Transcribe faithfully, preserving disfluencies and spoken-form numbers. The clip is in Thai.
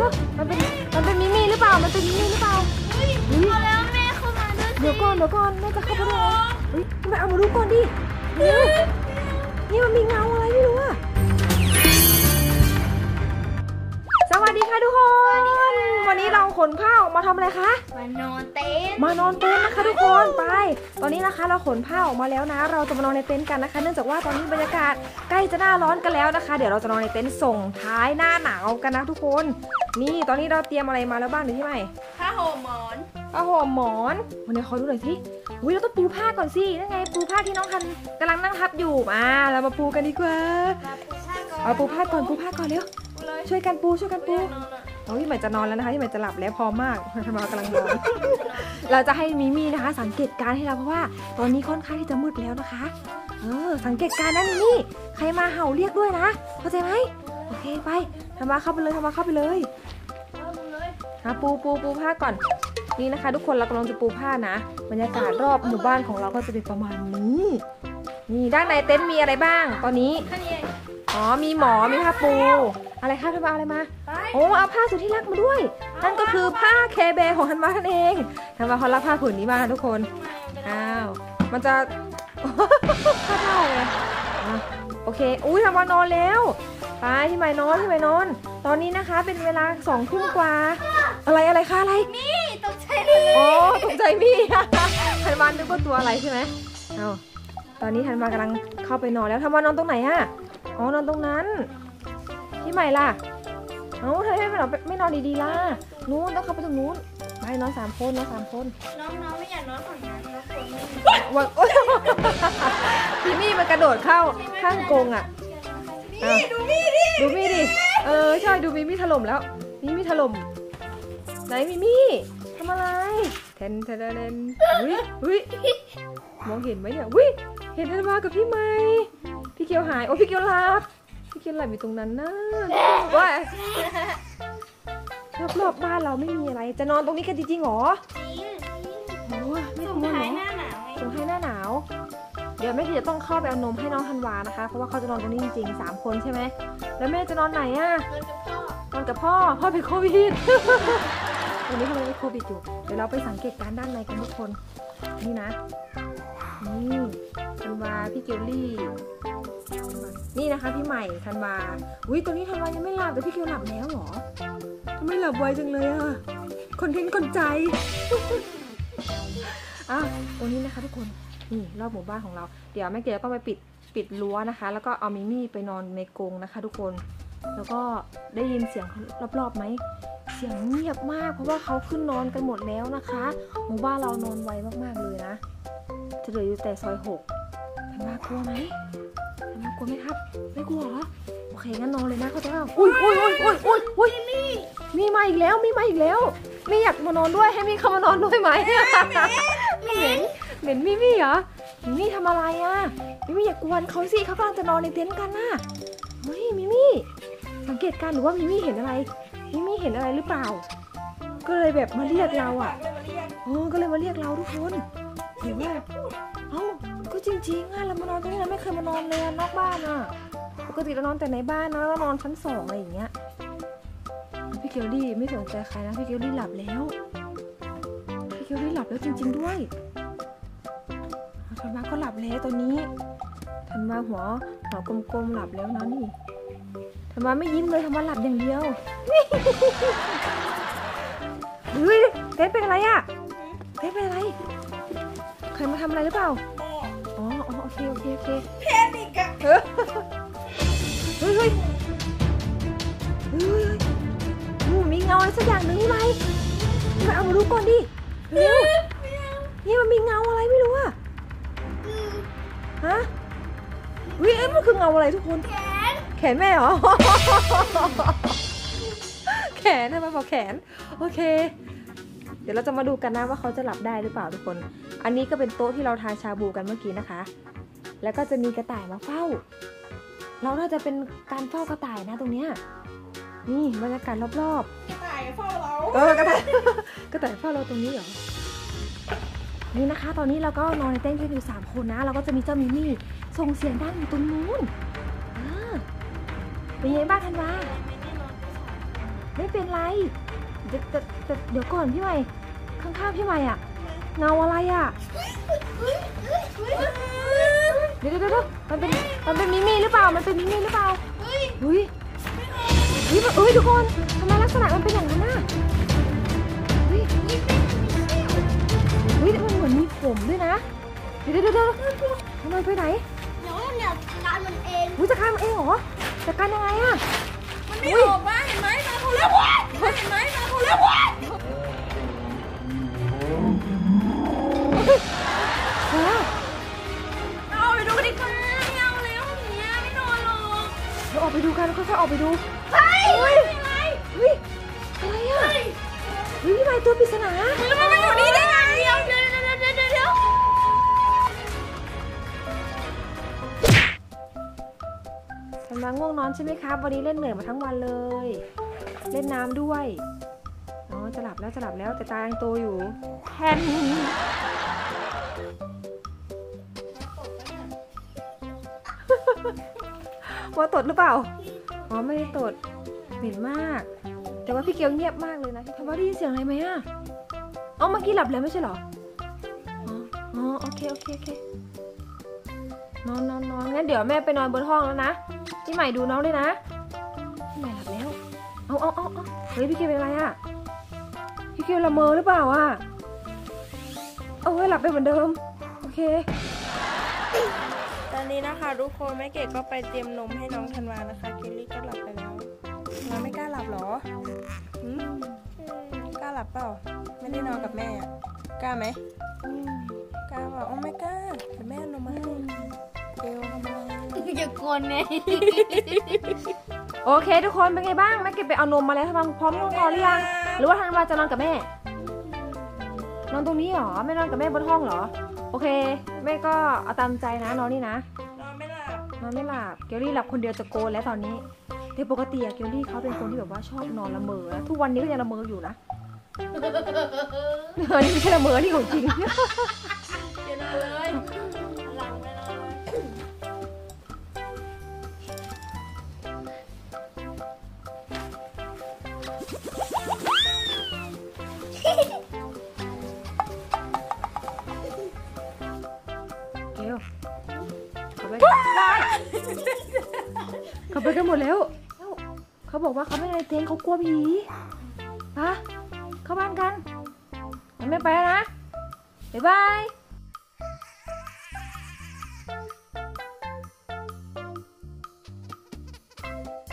มันเป็นมันเป็นมิมี่หรือเปล่ามันเป็นมิมี่หรือเปล่าพอแล้วแม่เข้ามาด้วยเดี๋ยวก่อนเดี๋ยวก่อนแม่จะเข้าไปด้วยเฮ้ยทำไมเอามาดูก่อนดินี่มันมีเงาอะไรไม่รู้อะสวัสดีค่ะทุกคนวันนี้เราขนผ้าออกมาทำอะไรคะมานอนเต็นท์มานอนเต็นท์นะคะทุกคนไปตอนนี้นะคะเราขนผ้าออกมาแล้วนะเราจะมานอนในเต็นท์กันนะคะเนื่องจากว่าตอนนี้บรรยากาศใกล้จะหน้าร้อนกันแล้วนะคะเดี๋ยวเราจะนอนในเต็นท์ส่งท้ายหน้าหนาวกันนะทุกคนนี่ตอนนี้เราเตรียมอะไรมาแล้วบ้างเดี๋ยวพี่ใหม่ผ้าห่มหมอนผ้าห่มหมอนวันนี้ขอดูหน่อยสิอุ้ยเราต้องปูผ้าก่อนสินั่นไงปูผ้าที่น้องทันกำลังนั่งทับอยู่มาเรามาปูกันดีกว่าเอาปูผ้าก่อนปูผ้าก่อนเร็วช่วยกันปูช่วยกันปูโอ้ยพี่ใหม่จะนอนแล้วนะคะพี่ใหม่จะหลับแล้วพร้อมมากทำไมกำลังนอนเราจะให้มิมี่นะคะสังเกตการให้เราเพราะว่าตอนนี้ค่อนข้างที่จะมืดแล้วนะคะเออสังเกตการนะนี่ใครมาเห่าเรียกด้วยนะเข้าใจไหมโอเคไปทำมาเข้าไปเลยทำมาเข้าไปเลยนะปูปูปูผ้าก่อนนี่นะคะทุกคนเรากำลังจะปูผ้านะบรรยากาศรอบหมู่บ้านของเราก็จะเป็นประมาณนี้นี่ด้านในเต็นท์มีอะไรบ้างตอนนี้อ๋อมีหมอมีผ้าปูอะไรคะท่านมาอะไรมาโอ้เอาผ้าสุดที่รักมาด้วยนั่นก็คือผ้าเคเบของท่านมาท่านเองท่านมาเขารับผ้าผืนนี้มาทุกคนอ้าวมันจะผ้าเท่าเลยโอเคอุ้ยทำมานอนแล้วไปที่ใหม่นอนที่ใหม่นอนตอนนี้นะคะเป็นเวลาสองทุ่มกว่าอะไรอะไรคะอะไรมี่ตกใจเลยอ๋อตกใจมี่ทันวานนึกว่าตัวอะไรใช่ไหมเอาตอนนี้ทันวานกำลังเข้าไปนอนแล้วทันวานนอนตรงไหนอะอ๋อนอนตรงนั้นที่ใหม่ล่ะเอ้าเธอไม่นอนไม่นอนดีๆล่ะนู้นต้องเข้าไปตรงนู้นไปนอนสามคนนอนสามคนน้องๆไม่อยากนอนฝั่งนั้นน้องคนวันพี่มี่มันกระโดดเข้าข้างกรงอ่ะนี่ดูมี่ดิดูมี่ดิเออใช่ดูมี่มี่ถล่มแล้วมี่มี่ถล่มไหนมี่มี่ทำอะไรเทนเทนเทนอุ้ยอุ้ยมองเห็นไหมเนี่ยอุ้ยเห็นทันวากับพี่ใหม่พี่เกียวหายโอ้พี่เกียวหลับพี่เกียวหลับอยู่ตรงนั้นนะว่ารอบๆบ้านเราไม่มีอะไรจะนอนตรงนี้กันจริงๆหรอจริงโอ้ยไม่กลัวหรอส่งให้หน้าหนาวเดี๋ยวแม่จะต้องเข้าไปเอานมให้น้องธันวานะคะเพราะว่าเขาจะนอนตรงนี้จริงๆสามคนใช่ไหมแล้วแม่จะนอนไหนอ่ะนอนกับพ่อนอนกับพ่อพ่อเป็นโควิดวันนี้เขาเป็นโควิดอยู่เดี๋ยวเราไปสังเกตการด้านในกันทุกคนนี่นะนี่ธันวาพี่เกลลี่นี่นะคะพี่ใหม่ธันวาอุ้ยตัวนี้ธันวายังไม่หลับแต่พี่เกลหลับแล้วหรอทำไมหลับไวจังเลยอ่ะคอนเทนต์คนใจอ่ะตรงนี้นะคะทุกคนนี่รอบหมู่บ้านของเราเดี๋ยวแม่เกลต้องไปปิดปิดรั้วนะคะแล้วก็เอามิมี่ไปนอนในกรงนะคะทุกคนแล้วก็ได้ยินเสียงรอบๆไหมเสียงเงียบมากเพราะว่าเขาขึ้นนอนกันหมดแล้วนะคะหมู่บ้านเรานอนไวมากๆเลยนะจะเหลืออยู่แต่ซอยหกทำมากลัวไหมทำมากลัวไหมครับไม่กลัวเหรอโอเคงั้นนอนเลยนะเขาจะเอาอุ้ยอุ้ยอุ้ยอุ้ยอุ้ยอุ้ยมีมีมาอีกแล้วมีมาอีกแล้วมีอยากมานอนด้วยให้มีเข้ามานอนด้วยไหมเหม็นเหม็นมิมี่เหรอมิมี่ทำอะไรอ่ะมิมี่อย่ากวนเขาสิเขากำลังจะนอนในเต็นท์กันน่ะเฮ้ยมิมี่สังเกตการหรือว่ามิมี่เห็นอะไรมิมี่เห็นอะไรหรือเปล่าก็เลยแบบมาเรียกเราอ่ะโอ้ก็เลยมาเรียกเราทุกคนเห็นว่าเอ้าก็จริงๆอ่ะเรามานอนตรงนี้เราไม่เคยมานอนเลยนอกบ้านอ่ะปกติเรานอนแต่ในบ้านนะแล้วนอนชั้นสองอะไรอย่างเงี้ยพี่เกลลี่ไม่สนใจใครนะพี่เกลลี่หลับแล้วพี่เกลลี่หลับแล้วจริงๆด้วยธันวาก็หลับแล้วตอนนี้ธันวาหัวหัวกลมๆหลับแล้วนะนี่ธันวาไม่ยิ้มเลยธันวาหลับอย่างเดียวเฮ้ยเต้เป็นอะไรอ่ะเต้เป็นอะไรใครมาทำอะไรหรือเปล่าอ๋อโอเคโอเคโอเคแพนิกอะเฮ้ยเฮ้ยเฮ้ยมีเงาอะไรสักอย่างหนึ่งนี่ไหมมาเอามาดูก่อนดิเร็วนี่มันมีเงาอะไรไม่รู้อะฮะวิเอ้ยมันคือเงาอะไรทุกคนแขนแขนแม่เหรอแขนทำไมบอกแขนโอเคเดี๋ยวเราจะมาดูกันนะว่าเขาจะหลับได้หรือเปล่าทุกคนอันนี้ก็เป็นโต๊ะที่เราทานชาบูกันเมื่อกี้นะคะแล้วก็จะมีกระต่ายมาเฝ้าเราน่าจะเป็นการเฝ้ากระต่ายนะตรงเนี้ยนี่บรรยากาศรอบๆกระต่ายเฝ้าเราเออกระต่ายกระต่ายเฝ้าเราตรงนี้เหรอนี่นะคะตอนนี้เราก็นอนในเต็นท์กันอยู่สามคนนะเราก็จะมีเจ้ามิมี่ส่งเสียงดังอยู่ตรงนู้นเป็นไงบ้างธันวาไม่เป็นไรแต่แต่แต่เดี๋ยวก่อนพี่ใหม่ข้างๆพี่ใหม่อะเงาอะไรอะเดี๋ยวเดี๋ยวเดี๋ยวมันเป็นมันเป็นมิมี่หรือเปล่ามันเป็นมิมี่หรือเปล่าเฮ้ยเฮ้ยเฮ้ยเอ้ยทุกคนทำไมลักษณะมันเป็นอย่างนั้นน่ะเฮ้ยเฮ้ยมันเหมือนมีผมด้วยนะเดี๋ยวเดี๋ยวเดี๋ยวทำไมไปไหนเดี๋ยวมันเนี่ยการมันเองอุ้ยจะฆ่ามันเองเหรอจัดการยังไงอะมันไม่ออกมาเห็นไหมมาเขาแล้ววะเห็นไหมมาเขาแล้ววะเฮ้ยเอาไปดูกันดีกว่าไม่เอาแล้วอย่างเงี้ยไม่นอนหรอกเราออกไปดูกันค่อยๆออกไปดูเฮ้ยเฮ้ยอะไรเฮ้ยอะไรอะเฮ้ยพี่ใหม่ตัวปริศนามันมาอยู่นี่ได้ไงเดี๋ยวเดี๋ยวเดี๋ยวเดี๋ยวเดี๋ยวกำลังง่วงนอนใช่ไหมครับวันนี้เล่นเหนื่อยมาทั้งวันเลย เล่นน้ำด้วยอ๋อจะหลับแล้วจะหลับแล้วแต่ตายังโตอยู่แทนว่าตดหรือเปล่าอ๋อไม่ได้ตดเหม็นมาก แต่ว่าพี่เกียวเงียบมากเลยนะทำไมได้ยินเสียงอะไรไหมอ่ะอ๋อเมื่อกี้หลับแล้วไม่ใช่เหรออ๋ออ๋อโอเคโอเคโอเคนอนนอนนอนงั้นเดี๋ยวแม่ไปนอนบนห้องแล้วนะพี่ใหม่ดูน้องด้วยนะพี่ใหม่หลับแล้วเอาเอาเอาเอาเฮ้ยพี่เกียวเป็นอะไรอ่ะพี่เกียวละเมอหรือเปล่าอ่ะเอาไว้หลับไปเหมือนเดิมโอเคตอนนี้นะคะทุกคนแม่เกดก็ไปเตรียมนมให้น้องธันวานะคะเกลลี่ก็หลับไปแล้วเราไม่กล้าหลับหรอหืมกล้าหลับเปล่าไม่ได้นอนกับแม่อะกล้าไหมกล้าเปล่าอ๋อไม่กล้าเดี๋ยวแม่เอานมมาให้เกลทำอะไรอย่ากวนไงโอเคทุกคนเป็นไงบ้างแม่เก็บไปเอานมมาแล้วทำพร้อมนอนนอนหรือยังหรือว่าธันวาจะนอนกับแม่นอนตรงนี้เหรอไม่นอนกับแม่บนห้องเหรอโอเคแม่ก็เอาตามใจนะนอนนี่นะนอนไม่หลับนอนไม่หลับเกลลี่หลับคนเดียวตะโกนแล้วตอนนี้แต่ปกติอะเกลลี่เขาเป็นคนที่แบบว่าชอบนอนละเมอนะทุกวันนี้ก็ยังละเมออยู่นะเออนี่ไม่ใช่ละเมอที่ของจริงเดี๋ยวนอนเลยหลังไม่นอนเลยเกลเขาไปเขาไปกันหมดแล้วเขาบอกว่าเขาไม่ในเต็นท์เขากลัวผีไปเข้าบ้านกันไม่ไปแล้วนะบ๊ายบาย